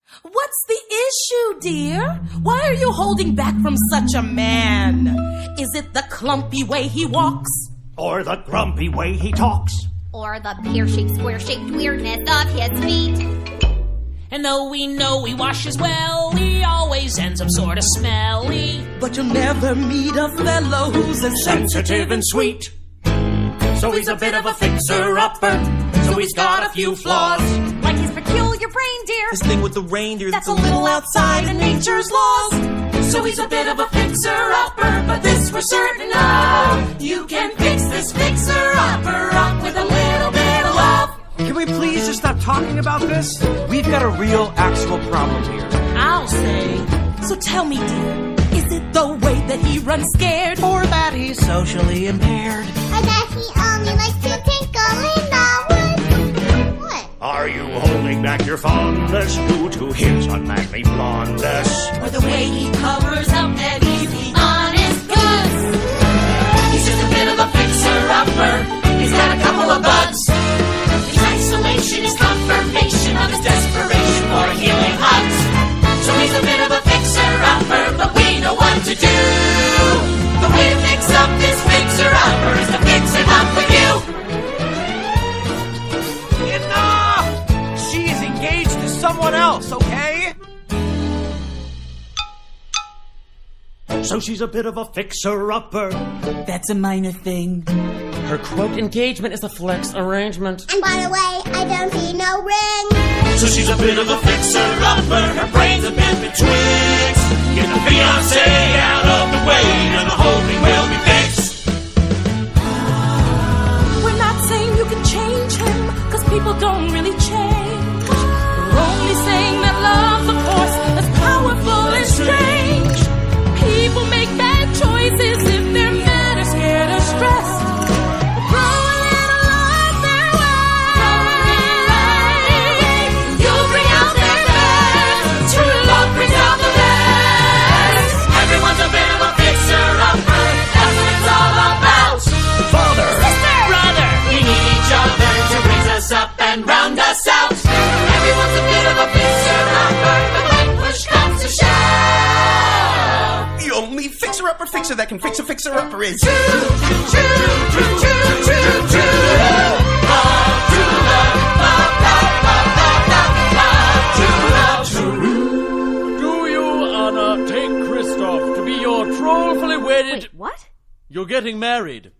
What's the issue, dear? Why are you holding back from such a man? Is it the clumpy way he walks? Or the grumpy way he talks? Or the pear-shaped, square-shaped weirdness of his feet? And though we know he washes well, he always ends up sort of smelly. But you'll never meet a fellow who's as sensitive and sweet. So he's a bit of a fixer-upper. So he's got a few flaws. Like his peculiar reindeer. This thing with the reindeer that's a little outside of nature's laws. So he's a bit of a fixer-upper, but this we're certain of. You can fix this fixer-upper up with a little bit of love. Can we please just stop talking about this? We've got a real, actual problem here. I'll say. So tell me, dear, is it the way that he runs scared? Or that he's socially impaired? Or that he only likes to tinkle in the woods? What? Are you holding back your fondness due to his unmanly blondness? Or the way he covers up that he's the honest goods? He's just a bit of a fixer-upper. He's got a couple of bugs. His isolation is confirmation of his desperation for healing hugs. So he's a bit of a fixer-upper, but we know what to do. The way to fix up this fixer-upper is to fix it up with you. Enough! She's engaged to someone else, okay? So she's a bit of a fixer-upper. That's a minor thing. Her quote engagement is a flex arrangement. And by the way, I don't see no ring. So she's a bit of a fixer-upper. Her brain's a bit betwixt. Get the fiancé out of the way and the whole thing will be fixed. We're not saying you can change him, cause people don't really change. We're only saying that love, of course, is powerful and strange. People make bad choices if they're mad or scared or stressed. Up and round us out. Everyone's a bit of a fixer-upper, but when push comes to shove, The only fixer-upper fixer that can fix a fixer-upper is true, Do you, Anna, take Christoph to be your trollfully wedded... Wait, what? You're getting married.